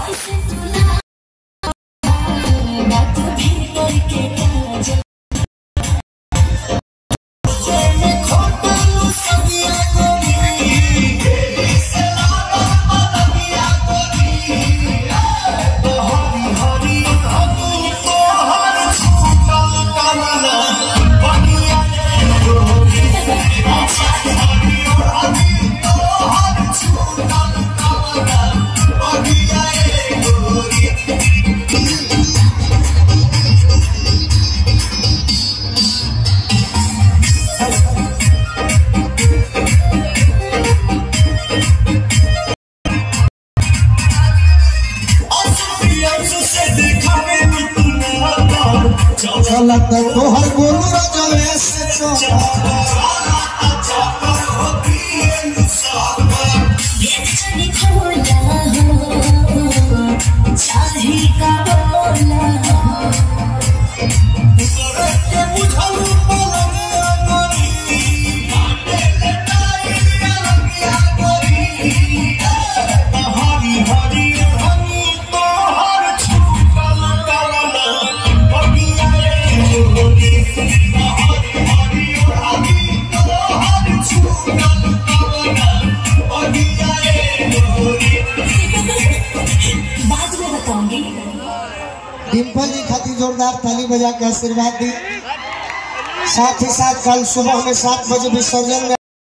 लगता तो हर गोलू राजा ऐसे चाहे का बोला डिम्पल जी खातिर जोरदार ताली बजा के आशीर्वाद दी। साथ ही साथ कल सुबह में 7 बजे विसर्जन में